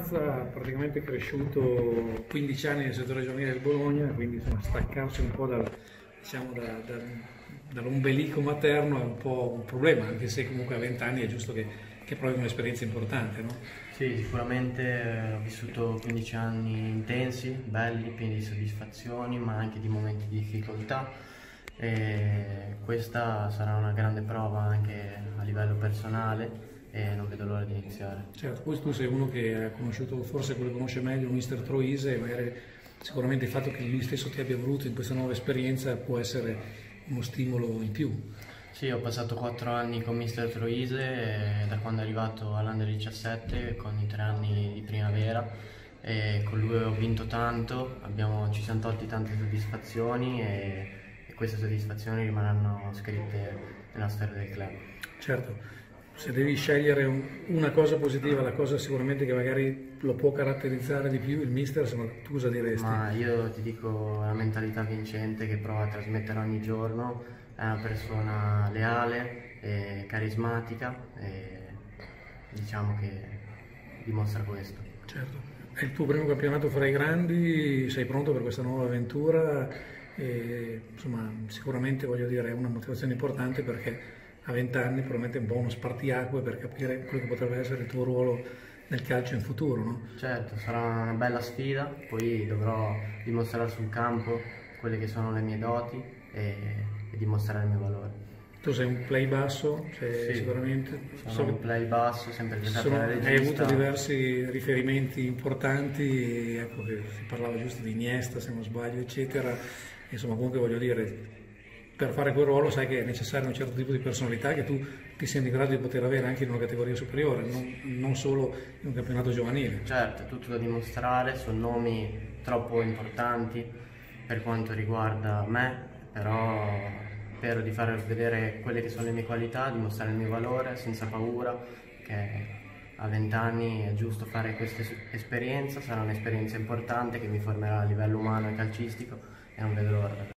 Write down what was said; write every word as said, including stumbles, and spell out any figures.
Mazza ha praticamente cresciuto quindici anni nel settore giovanile del Bologna, quindi insomma, staccarsi un po' dal, diciamo, da, da, dall'ombelico materno è un po' un problema, anche se comunque a venti anni è giusto che, che provi un'esperienza importante, no? Sì, sicuramente ho vissuto quindici anni intensi, belli, pieni di soddisfazioni, ma anche di momenti di difficoltà, e questa sarà una grande prova anche a livello personale e non vedo l'ora di iniziare. Certo, poi tu sei uno che ha conosciuto, forse quello che conosce meglio, mister Troise, e magari sicuramente il fatto che lui stesso ti abbia voluto in questa nuova esperienza può essere uno stimolo in più. Sì, ho passato quattro anni con mister Troise, eh, da quando è arrivato all'Under diciassette con i tre anni di primavera, e con lui ho vinto tanto, abbiamo, ci siamo tolti tante soddisfazioni e, e queste soddisfazioni rimarranno scritte nella storia del club. Certo. Se devi scegliere un, una cosa positiva, la cosa sicuramente che magari lo può caratterizzare di più il mister, insomma, tu cosa diresti? Ma io ti dico la mentalità vincente che prova a trasmettere ogni giorno, è una persona leale e carismatica e diciamo che dimostra questo. Certo. È il tuo primo campionato fra i grandi, sei pronto per questa nuova avventura e insomma sicuramente voglio dire è una motivazione importante perché a venti anni probabilmente è un po' uno spartiacque per capire quello che potrebbe essere il tuo ruolo nel calcio in futuro, no? Certo, sarà una bella sfida, poi dovrò dimostrare sul campo quelle che sono le mie doti e, e dimostrare il mio valore. Tu sei un play basso, cioè Sì, sicuramente. sono So un play basso, sempre giocato sono, alla hai regista. avuto diversi riferimenti importanti, ecco che si parlava giusto di Iniesta se non sbaglio, eccetera. Insomma, comunque voglio dire, per fare quel ruolo sai che è necessario un certo tipo di personalità che tu ti sia in grado di poter avere anche in una categoria superiore, non, non solo in un campionato giovanile. Certo, è tutto da dimostrare, sono nomi troppo importanti per quanto riguarda me, però spero di far vedere quelle che sono le mie qualità, dimostrare il mio valore senza paura, che a venti anni è giusto fare questa esperienza, sarà un'esperienza importante che mi formerà a livello umano e calcistico e non vedo l'ora.